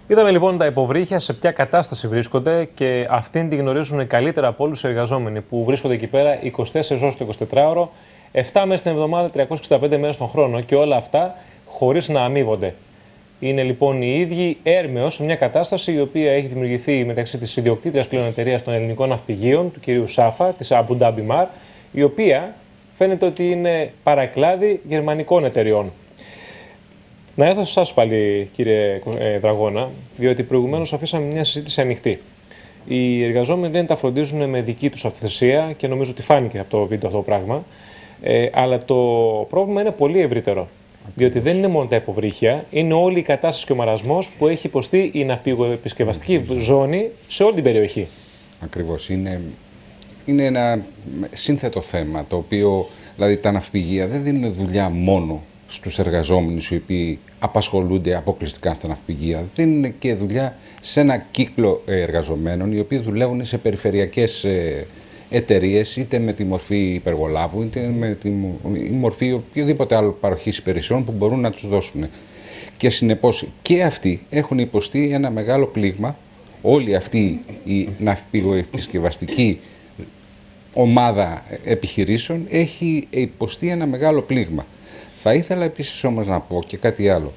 Είδαμε λοιπόν τα υποβρύχια σε ποια κατάσταση βρίσκονται και αυτήν τη γνωρίζουν καλύτερα από όλους οι εργαζόμενοι που βρίσκονται εκεί πέρα 24 ώρες το 24ωρο, 7 μέρες την εβδομάδα, 365 μέρες τον χρόνο και όλα αυτά χωρίς να αμείβονται. Είναι λοιπόν οι ίδιοι έρμεως σε μια κατάσταση η οποία έχει δημιουργηθεί μεταξύ της ιδιοκτήτριας πλέον εταιρείας των ελληνικών ναυπηγείων, του κυρίου Σάφα, της Abu Dhabi Mar, η οποία φαίνεται ότι είναι παρακλάδι γερμανικών εταιριών. Να έρθω σε εσάς πάλι, κύριε Δραγώνα, διότι προηγουμένως αφήσαμε μια συζήτηση ανοιχτή. Οι εργαζόμενοι δεν τα φροντίζουν με δική τους αυθαιρεσία και νομίζω ότι φάνηκε από το βίντεο αυτό το πράγμα. Αλλά το πρόβλημα είναι πολύ ευρύτερο. Διότι δεν είναι μόνο τα υποβρύχια, είναι όλη η κατάσταση και ο μαρασμός που έχει υποστεί η ναυπηγοεπισκευαστική ζώνη σε όλη την περιοχή. Ακριβώς. Είναι ένα σύνθετο θέμα, το οποίο, δηλαδή τα ναυπηγεία δεν δίνουν δουλειά μόνο στους εργαζόμενους οι οποίοι απασχολούνται αποκλειστικά στα ναυπηγεία. Δίνουν και δουλειά σε ένα κύκλο εργαζομένων οι οποίοι δουλεύουν σε περιφερειακές εταιρείες, είτε με τη μορφή υπεργολάβου, είτε με τη μορφή οποιοδήποτε άλλο παροχής υπηρεσιών που μπορούν να τους δώσουν. Και συνεπώς και αυτοί έχουν υποστεί ένα μεγάλο πλήγμα. Όλη αυτή η ναυπηγοεπισκευαστική ομάδα επιχειρήσεων έχει υποστεί ένα μεγάλο πλήγμα. Θα ήθελα επίσης όμως να πω και κάτι άλλο.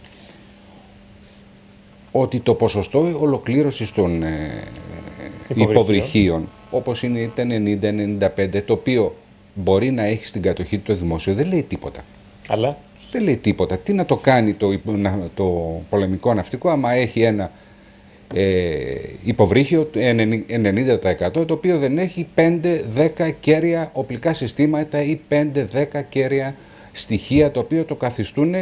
Ότι το ποσοστό ολοκλήρωσης των υποβρυχίων, όπως είναι είτε 90-95, το οποίο μπορεί να έχει στην κατοχή του το δημόσιο, δεν λέει τίποτα. Αλλά? Δεν λέει τίποτα. Τι να το κάνει το πολεμικό ναυτικό άμα έχει ένα υποβρύχιο 90% το οποίο δεν έχει 5-10 κέρια οπλικά συστήματα ή 5-10 κέρια στοιχεία το οποίο το καθιστούν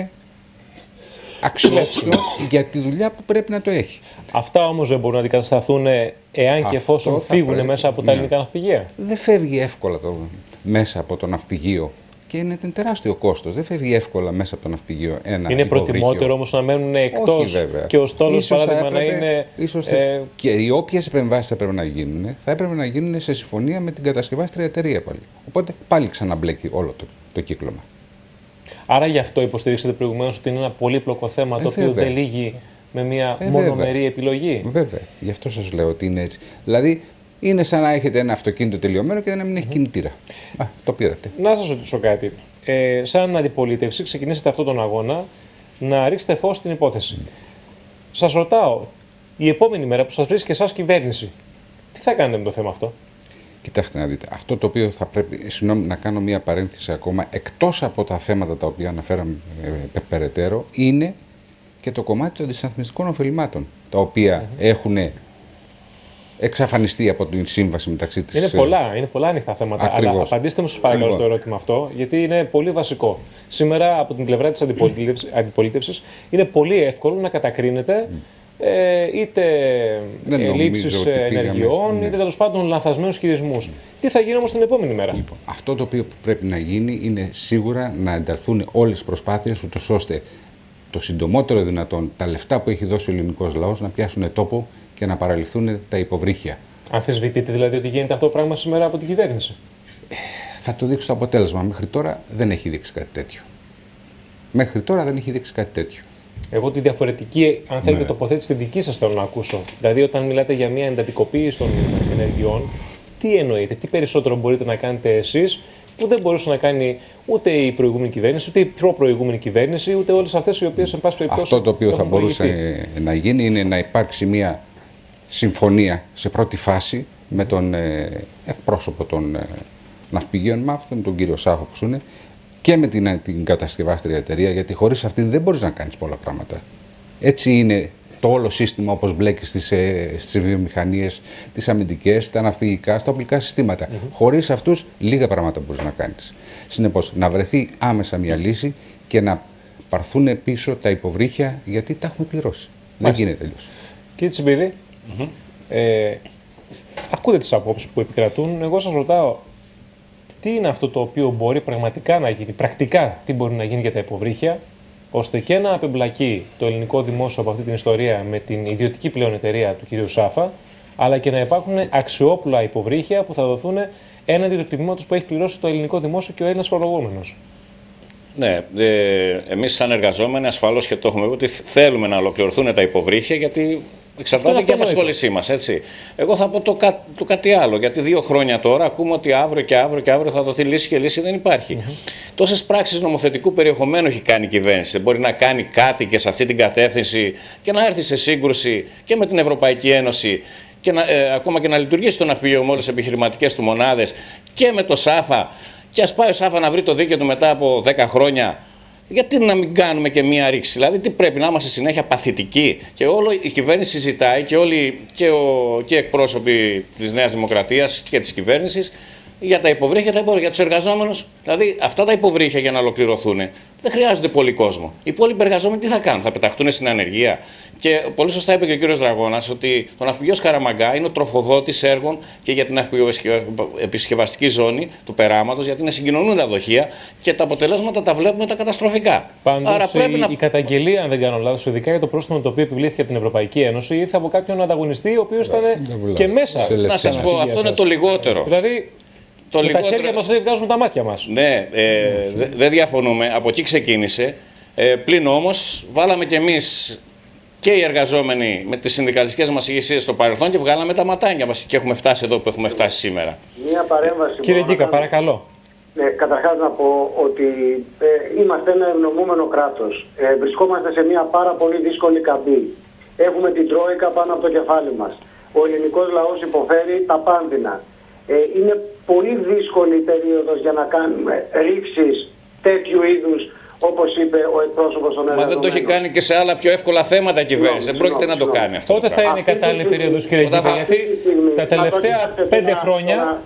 αξιόπιστο για τη δουλειά που πρέπει να το έχει. Αυτά όμως δεν μπορούν να αντικατασταθούν εάν και εφόσον φύγουν μέσα από τα ελληνικά ναυπηγεία. Δεν φεύγει εύκολα μέσα από το ναυπηγείο και είναι τεράστιο κόστος. Δεν φεύγει εύκολα μέσα από το ναυπηγείο ένα είναι προτιμότερο όμως να μένουν εκτός και ο στόλος παράδειγμα να είναι... Και οι όποιες επεμβάσεις θα πρέπει να γίνουν, θα έπρεπε να γίνουν σε συμφωνία με την κατασκευάστρια εταιρεία πάλι. Οπότε πάλι ξαναμπλέκει όλο το κύκλωμα. Άρα γι' αυτό υποστηρίξατε προηγουμένως ότι είναι ένα πολύπλοκο θέμα το οποίο δεν λύγει με μια μονομερή επιλογή. Βέβαια. Γι' αυτό σας λέω ότι είναι έτσι. Δηλαδή είναι σαν να έχετε ένα αυτοκίνητο τελειωμένο και να μην έχει κινητήρα. Το πήρατε. Να σας ρωτήσω κάτι. Σαν αντιπολίτευση ξεκινήσατε αυτόν τον αγώνα να ρίξετε φως στην υπόθεση. Σας ρωτάω, η επόμενη μέρα που σας βρίσκει και εσάς κυβέρνηση, τι θα κάνετε με το θέμα αυτό? Κοιτάξτε να δείτε, αυτό το οποίο θα πρέπει, συγγνώμη, να κάνω μια παρένθεση ακόμα, εκτός από τα θέματα τα οποία αναφέραμε περαιτέρω, είναι και το κομμάτι των αντισταθμιστικών ωφελημάτων, τα οποία έχουν εξαφανιστεί από την σύμβαση μεταξύ της... Είναι πολλά ανοιχτά θέματα, ακριβώς. Αλλά απαντήστε μου σας παρακαλώ στο ερώτημα αυτό, γιατί είναι πολύ βασικό. Σήμερα από την πλευρά της αντιπολίτευσης είναι πολύ εύκολο να κατακρίνεται είτε ελλείψεις ενεργειών, είτε τέλος πάντων λανθασμένους χειρισμούς. Τι θα γίνει όμως την επόμενη μέρα? Λοιπόν, αυτό το οποίο πρέπει να γίνει είναι σίγουρα να ενταρθούν όλες τις προσπάθειες, ούτως ώστε το συντομότερο δυνατόν τα λεφτά που έχει δώσει ο ελληνικός λαός να πιάσουν τόπο και να παραλυθούν τα υποβρύχια. Αμφισβητείτε δηλαδή ότι γίνεται αυτό το πράγμα σήμερα από την κυβέρνηση? Θα το δείξει το αποτέλεσμα. Μέχρι τώρα δεν έχει δείξει κάτι τέτοιο. Μέχρι τώρα δεν έχει δείξει κάτι τέτοιο. Εγώ τη διαφορετική, αν θέλετε, τοποθέτηση τη δική σας θέλω να ακούσω. Δηλαδή, όταν μιλάτε για μια εντατικοποίηση των ενεργειών, τι εννοείτε, τι περισσότερο μπορείτε να κάνετε εσείς που δεν μπορούσε να κάνει ούτε η προηγούμενη κυβέρνηση, ούτε η προ-προηγούμενη κυβέρνηση, ούτε όλες αυτές οι οποίες, εν πάση περιπτώσει. Αυτό το οποίο θα μπορούσε να γίνει είναι να υπάρξει μια συμφωνία σε πρώτη φάση με τον εκπρόσωπο των ναυπηγείων ΜΑΦ, τον κύριο Σάχο που είναι, και με την κατασκευάστρια εταιρεία, γιατί χωρίς αυτήν δεν μπορείς να κάνεις πολλά πράγματα. Έτσι είναι το όλο σύστημα όπως μπλέκει στις βιομηχανίες, τις αμυντικές, τα ναυπηγικά, στα οπλικά συστήματα. Χωρίς αυτούς λίγα πράγματα μπορείς να κάνεις. Συνεπώς, να βρεθεί άμεσα μια λύση και να πάρθουν πίσω τα υποβρύχια, γιατί τα έχουμε πληρώσει. Δεν γίνεται αλλιώς. Κύριε Τσιμπίδη, ακούτε τις απόψεις που επικρατούν. Εγώ σας ρωτάω, τι είναι αυτό το οποίο μπορεί πραγματικά να γίνει, πρακτικά τι μπορεί να γίνει για τα υποβρύχια, ώστε και να απεμπλακεί το ελληνικό δημόσιο από αυτή την ιστορία με την ιδιωτική πλέον εταιρεία του κ. Σάφα, αλλά και να υπάρχουν αξιόπουλα υποβρύχια που θα δοθούν έναντι του τιμήματος που έχει πληρώσει το ελληνικό δημόσιο και ο Έλληνας φορολογούμενος. Ναι, εμείς σαν εργαζόμενοι ασφαλώς και το έχουμε πει ότι θέλουμε να ολοκληρωθούν τα υποβρύχια, γιατί Εξαρτάται και η απασχόλησή μας, έτσι. Εγώ θα πω το κάτι άλλο, γιατί 2 χρόνια τώρα ακούμε ότι αύριο και αύριο θα δοθεί λύση και λύση δεν υπάρχει. Τόσες πράξεις νομοθετικού περιεχομένου έχει κάνει η κυβέρνηση. Δεν μπορεί να κάνει κάτι και σε αυτή την κατεύθυνση και να έρθει σε σύγκρουση και με την Ευρωπαϊκή Ένωση και ακόμα και να λειτουργήσει το ναυπηγείο με όλες τις επιχειρηματικές του μονάδες και με το ΣΑΦΑ. Και ας πάει ο ΣΑΦΑ να βρει το δίκαιο του μετά από 10 χρόνια. Γιατί να μην κάνουμε και μία ρήξη, δηλαδή τι πρέπει να είμαστε συνέχεια παθητικοί. Και όλο η κυβέρνηση συζητάει και όλοι και εκπρόσωποι της Νέας Δημοκρατίας και της κυβέρνησης για τα υποβρύχια, για τους εργαζόμενους. Δηλαδή αυτά τα υποβρύχια για να ολοκληρωθούν δεν χρειάζονται πολύ κόσμο. Οι υπόλοιποι εργαζόμενοι τι θα κάνουν, θα πεταχτούν στην ανεργία. Και πολύ σωστά είπε και ο κύριος Δραγώνας ότι το ναυπηγείο Σκαραμαγκά είναι ο τροφοδότης έργων και για την ναυπηγοεπισκευαστική ζώνη του περάματος, γιατί είναι συγκοινωνούντα δοχεία και τα αποτελέσματα τα βλέπουμε τα καταστροφικά. Πάντως, άρα πρέπει η καταγγελία, αν δεν κάνω λάθος, ειδικά για το πρόστιμο το οποίο επιβλήθηκε από την Ευρωπαϊκή Ένωση, ήρθε από κάποιον ανταγωνιστή, ο οποίος ήταν και μέσα. Να σας πω, αυτό είναι το λιγότερο. Δηλαδή, τα χέρια μας βγάζουν τα μάτια μας. Ναι, δεν διαφωνούμε. Από εκεί ξεκίνησε. Πλην όμως, βάλαμε κι εμείς και οι εργαζόμενοι με τις συνδικαλιστικές μας ηγεσίες στο παρελθόν και βγάλαμε τα ματάνια μας και έχουμε φτάσει εδώ που έχουμε φτάσει σήμερα. Μία παρέμβαση. Κύριε Γκίκα, παρακαλώ. Καταρχάς να πω ότι είμαστε ένα ευνομούμενο κράτος. Βρισκόμαστε σε μια πάρα πολύ δύσκολη καμπή. Έχουμε την Τρόικα πάνω από το κεφάλι μας. Ο ελληνικός λαός υποφέρει τα πάνδυνα. Είναι πολύ δύσκολη η περίοδος για να κάνουμε ρήξεις τέτοιου είδους, όπως είπε ο εκπρόσωπος των εργαζομένων. Μα δεν το έχει κάνει και σε άλλα πιο εύκολα θέματα η κυβέρνηση. Δεν πρόκειται να το κάνει αυτό. Πότε θα είναι η κατάλληλη περίοδος, κύριε Γκίκα, γιατί τα τελευταία 5 χρόνια.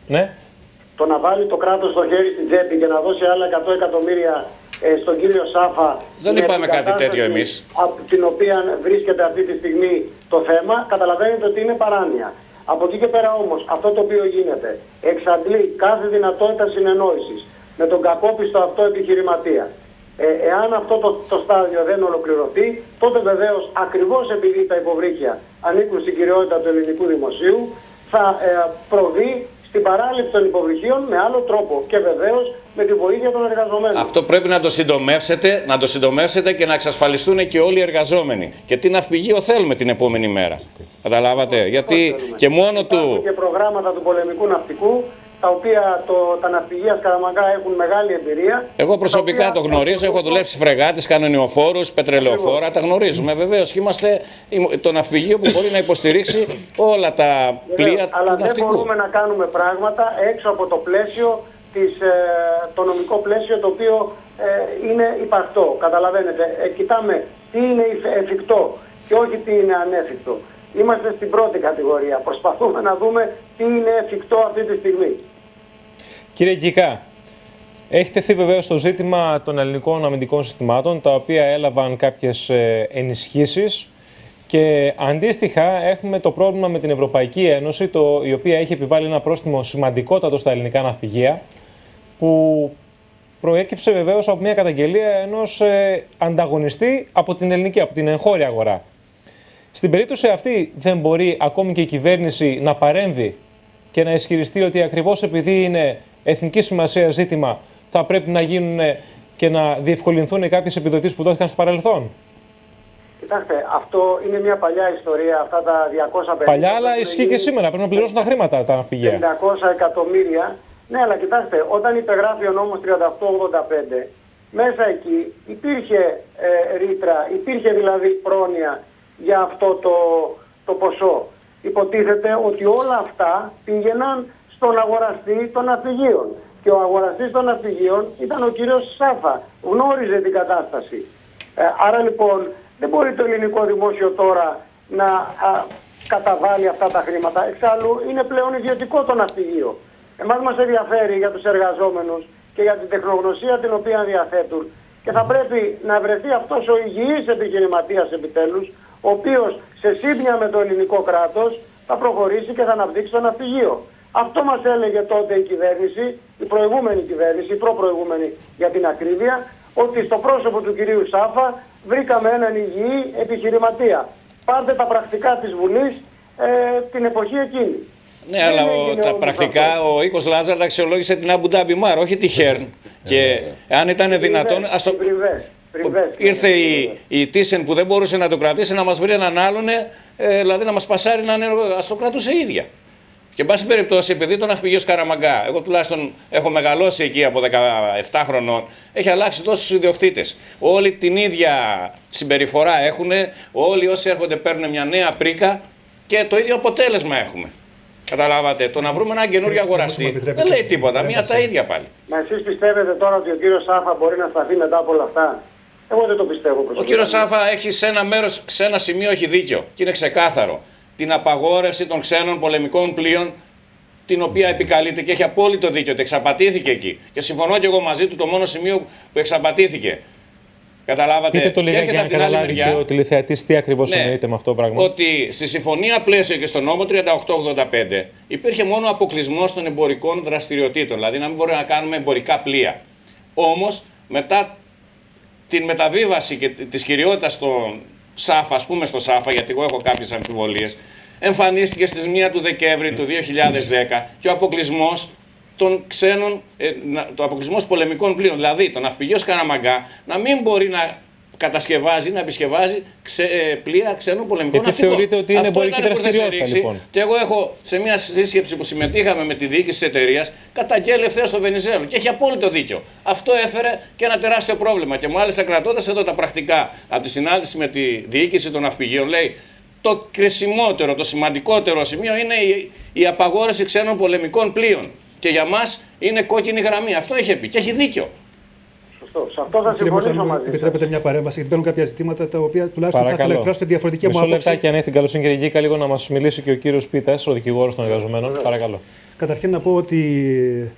Το να βάλει το κράτος στο χέρι στην τσέπη και να δώσει άλλα 100 εκατομμύρια στον κύριο Σάφα. Δεν είπαμε κάτι τέτοιο εμείς. Από την οποία βρίσκεται αυτή τη στιγμή το θέμα, καταλαβαίνετε ότι είναι παράνοια. Από εκεί και πέρα όμως, αυτό το οποίο γίνεται, εξαντλεί κάθε δυνατότητα συνεννόησης με τον κακόπιστο αυτό επιχειρηματία. Εάν αυτό το στάδιο δεν ολοκληρωθεί, τότε βεβαίως, ακριβώς επειδή τα υποβρύχια ανήκουν στην κυριότητα του ελληνικού δημοσίου, θα προβεί στην παράληψη των υποβρυχίων με άλλο τρόπο και βεβαίως με τη βοήθεια των εργαζομένων. Αυτό πρέπει να το συντομεύσετε και να εξασφαλιστούν και όλοι οι εργαζόμενοι. Και τι ναυπηγείο θέλουμε την επόμενη μέρα. Καταλάβατε, γιατί και μόνο του... και προγράμματα του πολεμικού ναυτικού, τα οποία τα ναυπηγεία Σκαραμαγκά έχουν μεγάλη εμπειρία. Εγώ προσωπικά το γνωρίζω, έχω δουλέψει φρεγάτες, κανονιοφόρους, πετρελαιοφόρα, τα γνωρίζουμε. Βεβαίως, είμαστε το ναυπηγείο που μπορεί να υποστηρίξει όλα τα πλοία του αλλά ναυτικού. Δεν μπορούμε να κάνουμε πράγματα έξω από το πλαίσιο, το νομικό πλαίσιο το οποίο είναι υπαρκτό. Καταλαβαίνετε, κοιτάμε τι είναι εφικτό και όχι τι είναι ανέφικτο. Είμαστε στην πρώτη κατηγορία. Προσπαθούμε να δούμε τι είναι εφικτό αυτή τη στιγμή. Κύριε Γκίκα, έχει τεθεί βεβαίως το ζήτημα των ελληνικών αμυντικών συστημάτων, τα οποία έλαβαν κάποιες ενισχύσεις και αντίστοιχα έχουμε το πρόβλημα με την Ευρωπαϊκή Ένωση, η οποία έχει επιβάλει ένα πρόστιμο σημαντικότατο στα ελληνικά ναυπηγεία, που προέκυψε βεβαίως από μια καταγγελία ενός ανταγωνιστή από την ελληνική, από την εγχώρια αγορά. Στην περίπτωση αυτή δεν μπορεί ακόμη και η κυβέρνηση να παρέμβει και να ισχυριστεί ότι ακριβώς επειδή είναι εθνική σημασία ζήτημα θα πρέπει να γίνουν και να διευκολυνθούν κάποιες επιδοτήσεις που δόθηκαν στο παρελθόν? Κοιτάξτε, αυτό είναι μια παλιά ιστορία, αυτά τα 250... Παλιά, αλλά ισχύει και σήμερα, πρέπει να πληρώσουν τα χρήματα τα ναυπηγεία. 500 εκατομμύρια. Ναι, αλλά κοιτάξτε, όταν υπεγράφει ο νόμος 3885, μέσα εκεί υπήρχε ρήτρα, υπήρχε δηλαδή πρόνοια για αυτό το ποσό. Υποτίθεται ότι όλα αυτά πήγαιναν στον αγοραστή των ναυπηγείων. Και ο αγοραστής των ναυπηγείων ήταν ο κύριος Σάφα. Γνώριζε την κατάσταση. Άρα λοιπόν δεν μπορεί το ελληνικό δημόσιο τώρα να καταβάλει αυτά τα χρήματα. Εξάλλου είναι πλέον ιδιωτικό το ναυπηγείο. Εμάς μας ενδιαφέρει για τους εργαζόμενους και για την τεχνογνωσία την οποία διαθέτουν. Και θα πρέπει να βρεθεί αυτός ο υγιής επιχειρηματίας επιτέλους, ο οποίος σε σύμπνοια με το ελληνικό κράτος θα προχωρήσει και θα αναπτύξει το ναυπηγείο. Αυτό μας έλεγε τότε η κυβέρνηση, η προηγούμενη κυβέρνηση, η προπροηγούμενη για την ακρίβεια, ότι στο πρόσωπο του κυρίου Σάφα βρήκαμε έναν υγιή επιχειρηματία. Πάρτε τα πρακτικά της Βουλής την εποχή εκείνη. Ναι, αλλά τα πρακτικά ο Οίκος Λάζαρ αξιολόγησε την Αμπου Ντάμπι Μάρ, όχι τη Χέρν. Και αν ήταν δυνατόν... Ήρθε η Τίσεν που δεν μπορούσε να το κρατήσει, να μας βρει έναν άλλον, δηλαδή να μας πασάρει να ας το κρατούσε ίδια. Και εν πάση περιπτώσει, επειδή το ναυπηγείο Σκαραμαγκά, εγώ τουλάχιστον έχω μεγαλώσει εκεί από 17 χρονών, έχει αλλάξει τόσους ιδιοκτήτες. Όλοι την ίδια συμπεριφορά έχουν, όλοι όσοι έρχονται παίρνουν μια νέα πρίκα και το ίδιο αποτέλεσμα έχουμε. Καταλάβατε, το να βρούμε έναν καινούριο αγοραστή δεν λέει τίποτα, μία τα ίδια πάλι. Μα εσείς πιστεύετε τώρα ότι ο κύριος Σάφα μπορεί να σταθεί μετά από όλα αυτά? Εγώ δεν το πιστεύω προσωπικά. Ο κύριος Σάφα έχει σε ένα μέρος, σε ένα σημείο έχει δίκιο και είναι ξεκάθαρο. Την απαγόρευση των ξένων πολεμικών πλοίων, την οποία επικαλείται και έχει απόλυτο δίκιο ότι εξαπατήθηκε εκεί. Και συμφωνώ και εγώ μαζί του, το μόνο σημείο που εξαπατήθηκε. Καταλάβατε. Πείτε το λίγα για να καταλάβει και ο τηλεθεατής τι ακριβώς εννοείται με αυτό το πράγμα. Ότι στη συμφωνία πλαίσιο και στο νόμο 3885 υπήρχε μόνο αποκλεισμός των εμπορικών δραστηριοτήτων. Δηλαδή να μην μπορούμε να κάνουμε εμπορικά πλοία. Όμως μετά την μεταβίβαση και της κυριότητας των ΣΑΦΑ, ας πούμε στο ΣΑΦΑ, γιατί εγώ έχω κάποιες αμφιβολίες, εμφανίστηκε στις 1 του Δεκέμβρη του 2010 και ο αποκλεισμός των ξένων, το αποκλεισμός πολεμικών πλοίων. Δηλαδή το ναυπηγείο Σκαραμαγκά να μην μπορεί να κατασκευάζει, να επισκευάζει πλοία ξένων πολεμικών ναυτικών. Γιατί θεωρείτε ότι είναι εμπορική δραστηριότητα, λοιπόν. Και εγώ έχω σε μια σύσκεψη που συμμετείχαμε με τη διοίκηση της εταιρείας, καταγγέλει ευθέως στο Βενιζέλο και έχει απόλυτο δίκιο. Αυτό έφερε και ένα τεράστιο πρόβλημα. Και μάλιστα κρατώντας εδώ τα πρακτικά από τη συνάντηση με τη διοίκηση των ναυπηγείων, λέει το κρισιμότερο, το σημαντικότερο σημείο είναι η απαγόρευση ξένων πολεμικών πλοίων. Και για μας είναι κόκκινη γραμμή. Αυτό είχε πει και έχει δίκιο. Σε αυτό θα συμφωνήσω μαζί σας. Επιτρέπετε μια παρέμβαση, γιατί μπαίνουν κάποια ζητήματα τα οποία τουλάχιστον θα ήθελα να εκφράσω τη διαφορετική μου άποψη. Μισό λεπτάκι, αν έχει την καλοσύνη, κύριε Γκίκα, λίγο να μας μιλήσει και ο κύριος Πίτας, ο δικηγόρος των εργαζομένων. Παρακαλώ. Καταρχήν να πω ότι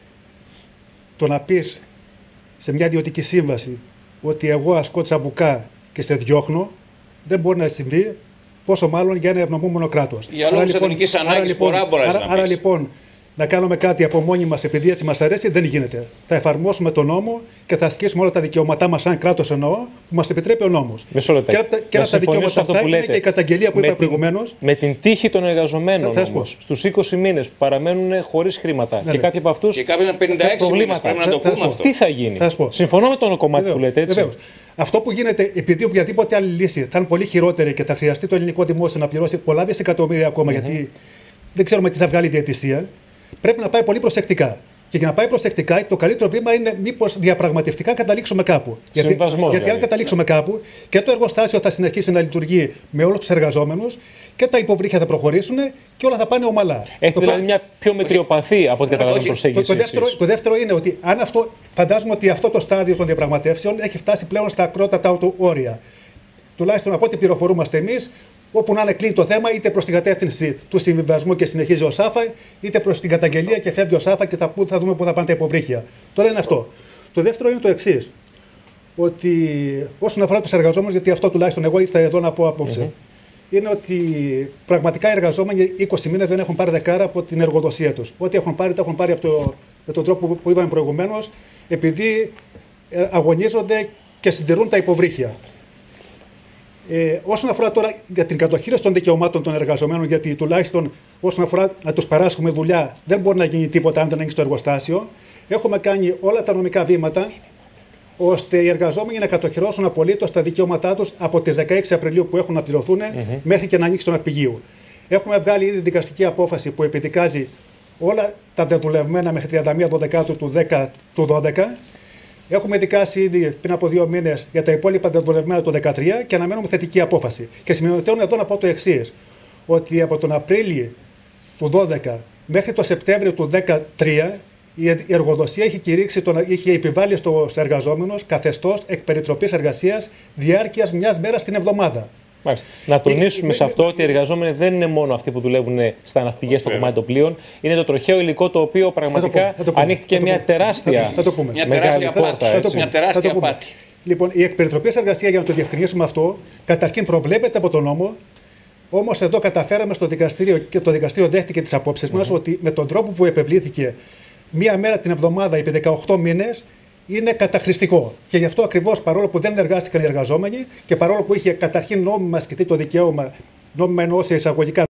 το να πεις σε μια ιδιωτική σύμβαση ότι εγώ ασκώ τσαμπουκά και σε διώχνω, δεν μπορεί να συμβεί, πόσο μάλλον για ένα ευνομούμενο κράτος. Για λόγους εθνικής ανάγκης μπορείς να πεις. Άρα λοιπόν, να κάνουμε κάτι από μόνοι μας επειδή έτσι μας αρέσει δεν γίνεται. Θα εφαρμόσουμε τον νόμο και θα ασκήσουμε όλα τα δικαιώματά μας, σαν κράτος εννοώ, που μας επιτρέπει ο νόμος. Μισό λεπτάκι. Και ένα από τα δικαιώματα αυτά είναι και η καταγγελία που είπα προηγουμένως. Με την τύχη των εργαζομένων όμως, στους 20 μήνες που παραμένουν χωρίς χρήματα και κάποιοι από αυτούς. Και κάποιοι είναι 56 μήνες, πρέπει να το πούμε αυτό. Τι θα γίνει? Συμφωνώ με το κομμάτι που λέτε, έτσι. Βεβαίως. Αυτό που γίνεται, επειδή οποιαδήποτε άλλη λύση θα είναι πολύ χειρότερη και θα χρειαστεί το ελληνικό δημόσιο να πληρώσει πολλά δισεκατομμύρια ακόμα, γιατί δεν ξέρουμε τι θα βγάλει η διαιτησία, πρέπει να πάει πολύ προσεκτικά. Και για να πάει προσεκτικά, το καλύτερο βήμα είναι μήπως διαπραγματευτικά καταλήξουμε κάπου. Γιατί αν καταλήξουμε κάπου και το εργοστάσιο θα συνεχίσει να λειτουργεί με όλους τους εργαζόμενους και τα υποβρύχια θα προχωρήσουν και όλα θα πάνε ομαλά. Έχει δηλαδή μια πιο μετριοπαθή από ό,τι καταλαβαίνω προσέγγιση. Το δεύτερο είναι ότι αν αυτό, φαντάζομαι ότι αυτό το στάδιο των διαπραγματεύσεων έχει φτάσει πλέον στα ακρότατα του όρια. Τουλάχιστον από ό,τι πληροφορούμαστε εμείς. Όπου να είναι κλείνει το θέμα, είτε προς την κατεύθυνση του συμβιβασμού και συνεχίζει ο ΣΑΦΑ, είτε προς την καταγγελία και φεύγει ο ΣΑΦΑ και θα δούμε πού θα πάνε τα υποβρύχια. Τώρα είναι αυτό. Το δεύτερο είναι το εξής. Ότι όσον αφορά τους εργαζόμενους, γιατί αυτό τουλάχιστον εγώ ήρθα εδώ να πω απόψε, είναι ότι πραγματικά οι εργαζόμενοι 20 μήνες δεν έχουν πάρει δεκάρα από την εργοδοσία τους. Ό,τι έχουν πάρει, το έχουν πάρει με τον τρόπο που είπαμε προηγουμένως, επειδή αγωνίζονται και συντηρούν τα υποβρύχια. Όσον αφορά τώρα για την κατοχήρωση των δικαιωμάτων των εργαζομένων, γιατί τουλάχιστον όσον αφορά να τους παράσχουμε δουλειά, δεν μπορεί να γίνει τίποτα αν δεν έχει στο εργοστάσιο. Έχουμε κάνει όλα τα νομικά βήματα ώστε οι εργαζόμενοι να κατοχυρώσουν απολύτως τα δικαιώματά τους από τις 16 Απριλίου που έχουν να πληρωθούν μέχρι και να ανοίξει το ναυπηγείο. Έχουμε βγάλει ήδη δικαστική απόφαση που επιδικάζει όλα τα δεδουλευμένα μέχρι 31 του 12. Έχουμε δικάσει ήδη πριν από 2 μήνες για τα υπόλοιπα δεδουλευμένα το 2013 και αναμένουμε θετική απόφαση. Και σημειωτέων εδώ να πω το εξής, ότι από τον Απρίλιο του 2012 μέχρι το Σεπτέμβριο του 2013 η εργοδοσία είχε επιβάλει στους εργαζόμενους καθεστώς εκπεριτροπής εργασίας διάρκειας μιας μέρας την εβδομάδα. Μάλιστα. Να τονίσουμε σε αυτό ότι οι εργαζόμενοι δεν είναι μόνο αυτοί που δουλεύουν στα ναυπηγεία στο κομμάτι των πλοίων. Είναι το τροχαίο υλικό το οποίο πραγματικά ανοίχτηκε μια τεράστια απάτη. Λοιπόν, η εκπεριτροπής εργασία, για να το διευκρινίσουμε αυτό, καταρχήν προβλέπεται από τον νόμο. Όμως εδώ καταφέραμε στο δικαστήριο και το δικαστήριο δέχτηκε τις απόψεις μας ότι με τον τρόπο που επευλήθηκε μία μέρα την εβδομάδα επί 18 μήνες είναι καταχρηστικό. Και γι' αυτό ακριβώς, παρόλο που δεν εργάστηκαν οι εργαζόμενοι και παρόλο που είχε καταρχήν νόμιμα ασκηθεί το δικαίωμα, νόμιμα εννοώ σε εισαγωγικά